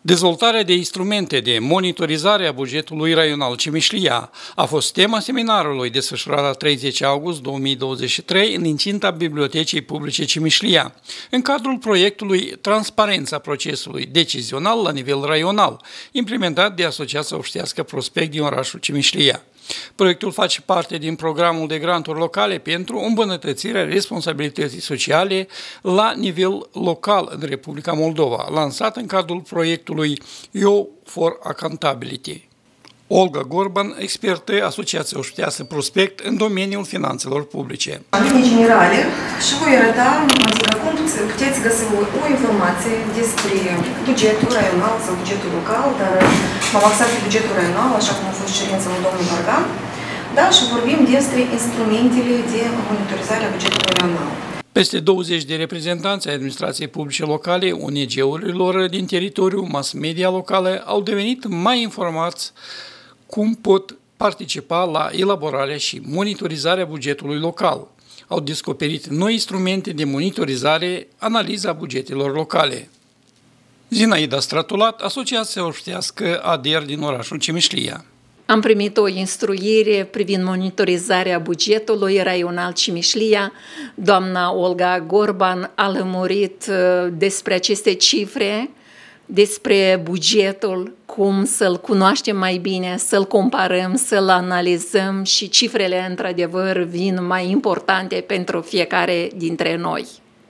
Dezvoltarea de instrumente de monitorizare a bugetului raional Cimișlia a fost tema seminarului desfășurat la 30 august 2023 în incinta Bibliotecii Publice Cimișlia, în cadrul proiectului Transparența procesului decizional la nivel raional, implementat de Asociația Obștească Prospect din orașul Cimișlia. Proiectul face parte din programul de granturi locale pentru îmbunătățirea responsabilității sociale la nivel local în Republica Moldova, lansat în cadrul proiectului You for Accountability. Olga Gorban, expertă Asociația Obștească Prospect în domeniul finanțelor publice. În linii generale, și voi arăta, adică cum puteți găsi o informație despre bugetul raional sau bugetul local, dar m-am axat pe bugetul raional, așa cum a fost cerința lui domnul Vargan, da, și vorbim despre instrumentele de monitorizare a bugetului raional. Peste 20 de reprezentanți ai administrației publice locale, ONG-urilor din teritoriul mass media locale au devenit mai informați cum pot participa la elaborarea și monitorizarea bugetului local. Au descoperit noi instrumente de monitorizare, analiza bugetelor locale. Zinaida Stratulat, Asociația Obștească ADER din orașul Cimișlia. Am primit o instruire privind monitorizarea bugetului raional Cimișlia. Doamna Olga Gorban a lămurit despre aceste cifre, despre bugetul, cum să-l cunoaștem mai bine, să-l comparăm, să-l analizăm și cifrele, într-adevăr, vin mai importante pentru fiecare dintre noi.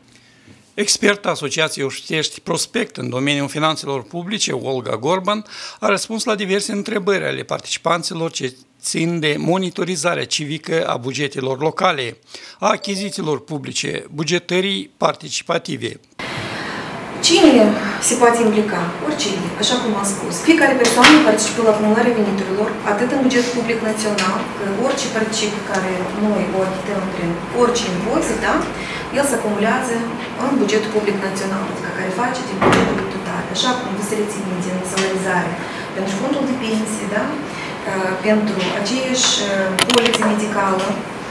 Experta Asociației Obștești Prospect în domeniul finanțelor publice, Olga Gorban, a răspuns la diverse întrebări ale participanților ce țin de monitorizarea civică a bugetelor locale, a achizițiilor publice, bugetării participative. Cine se poate implica? Oricine, așa cum am spus. Fiecare persoană participă la acumularea veniturilor, atât în bugetul public național, că orice particip care noi o achităm prin orice impozit, da? El se acumulează în bugetul public național, adică care face din bugetul total. Așa cum vă să reținem din salarizare pentru fondul de pensie, da? Pentru aceeași poliță medicală,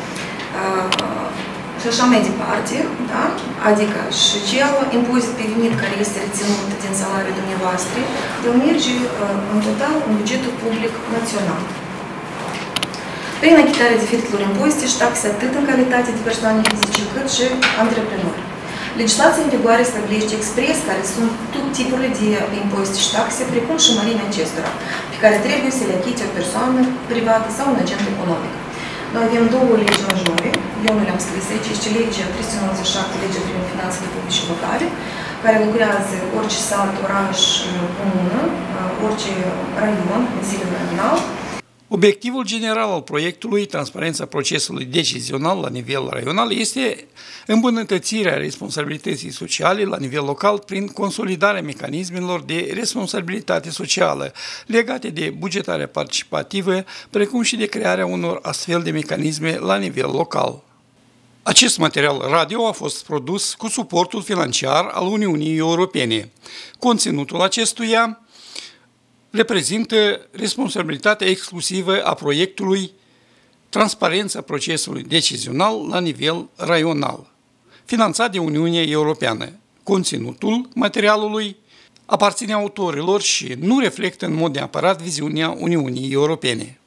și așa mai departe, da? Adică și cel impozit pe venit care este reținut din salariul dumneavoastră, el merge în total în bugetul public național. Prin achitarea diferitelor impozite și taxe atât în calitate de persoane fizice cât și antreprenori. Legislația în vigoare stabilește expres care sunt tot tipurile de impozite și taxe, precum și mărimea acestora, pe care trebuie să le achite o persoană privată sau un agent economic. Noi avem două legi majore, eu nu le-am scris aici, este legea 397, legea privind finanțele publice locale, care lucrează orice sat, oraș, comună, orice raion, Consiliul Raional. Obiectivul general al proiectului Transparența procesului decizional la nivel raional este îmbunătățirea responsabilității sociale la nivel local prin consolidarea mecanismelor de responsabilitate socială legate de bugetarea participativă, precum și de crearea unor astfel de mecanisme la nivel local. Acest material radio a fost produs cu suportul financiar al Uniunii Europene. Conținutul acestuia reprezintă responsabilitatea exclusivă a proiectului Transparența procesului decizional la nivel raional, finanțat de Uniunea Europeană. Conținutul materialului aparține autorilor și nu reflectă în mod neapărat viziunea Uniunii Europene.